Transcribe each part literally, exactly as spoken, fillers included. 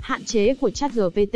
Hạn chế của ChatGPT.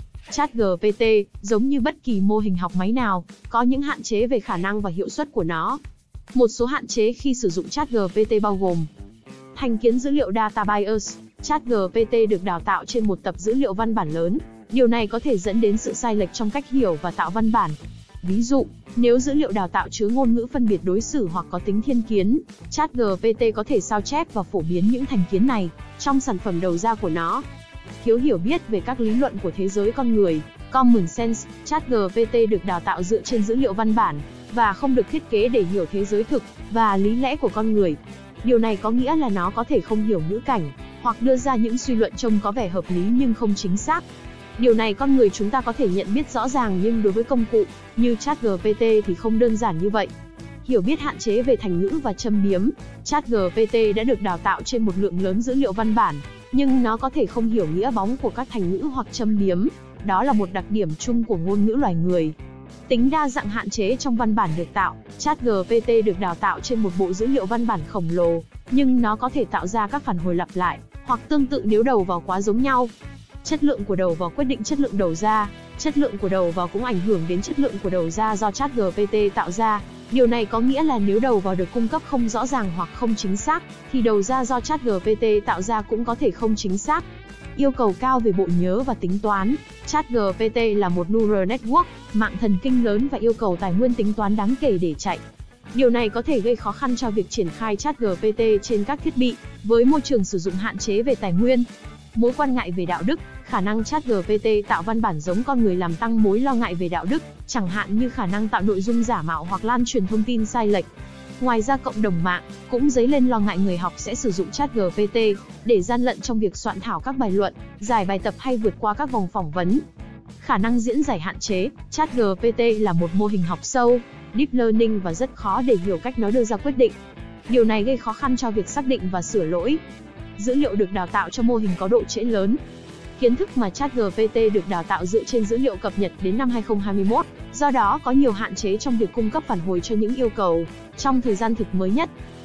ChatGPT, giống như bất kỳ mô hình học máy nào, có những hạn chế về khả năng và hiệu suất của nó. Một số hạn chế khi sử dụng ChatGPT bao gồm: thành kiến dữ liệu data bias. ChatGPT được đào tạo trên một tập dữ liệu văn bản lớn. Điều này có thể dẫn đến sự sai lệch trong cách hiểu và tạo văn bản. Ví dụ, nếu dữ liệu đào tạo chứa ngôn ngữ phân biệt đối xử hoặc có tính thiên kiến, ChatGPT có thể sao chép và phổ biến những thành kiến này trong sản phẩm đầu ra của nó. Thiếu hiểu biết về các lý luận của thế giới con người. Common sense. ChatGPT được đào tạo dựa trên dữ liệu văn bản và không được thiết kế để hiểu thế giới thực và lý lẽ của con người. Điều này có nghĩa là nó có thể không hiểu ngữ cảnh, hoặc đưa ra những suy luận trông có vẻ hợp lý nhưng không chính xác. Điều này con người chúng ta có thể nhận biết rõ ràng, nhưng đối với công cụ như ChatGPT thì không đơn giản như vậy. Hiểu biết hạn chế về thành ngữ và châm biếm. ChatGPT đã được đào tạo trên một lượng lớn dữ liệu văn bản, nhưng nó có thể không hiểu nghĩa bóng của các thành ngữ hoặc châm biếm. Đó là một đặc điểm chung của ngôn ngữ loài người. Tính đa dạng hạn chế trong văn bản được tạo. ChatGPT được đào tạo trên một bộ dữ liệu văn bản khổng lồ, nhưng nó có thể tạo ra các phản hồi lặp lại, hoặc tương tự nếu đầu vào quá giống nhau. Chất lượng của đầu vào quyết định chất lượng đầu ra. Chất lượng của đầu vào cũng ảnh hưởng đến chất lượng của đầu ra do ChatGPT tạo ra. Điều này có nghĩa là nếu đầu vào được cung cấp không rõ ràng hoặc không chính xác, thì đầu ra do ChatGPT tạo ra cũng có thể không chính xác. Yêu cầu cao về bộ nhớ và tính toán. ChatGPT là một neural network, mạng thần kinh lớn và yêu cầu tài nguyên tính toán đáng kể để chạy. Điều này có thể gây khó khăn cho việc triển khai ChatGPT trên các thiết bị với môi trường sử dụng hạn chế về tài nguyên. Mối quan ngại về đạo đức. Khả năng ChatGPT tạo văn bản giống con người làm tăng mối lo ngại về đạo đức, chẳng hạn như khả năng tạo nội dung giả mạo hoặc lan truyền thông tin sai lệch. Ngoài ra, cộng đồng mạng cũng dấy lên lo ngại người học sẽ sử dụng ChatGPT để gian lận trong việc soạn thảo các bài luận, giải bài tập hay vượt qua các vòng phỏng vấn. Khả năng diễn giải hạn chế. ChatGPT là một mô hình học sâu, deep learning, và rất khó để hiểu cách nó đưa ra quyết định. Điều này gây khó khăn cho việc xác định và sửa lỗi. Dữ liệu được đào tạo cho mô hình có độ trễ lớn. Kiến thức mà ChatGPT được đào tạo dựa trên dữ liệu cập nhật đến năm hai không hai mốt, do đó có nhiều hạn chế trong việc cung cấp phản hồi cho những yêu cầu trong thời gian thực mới nhất.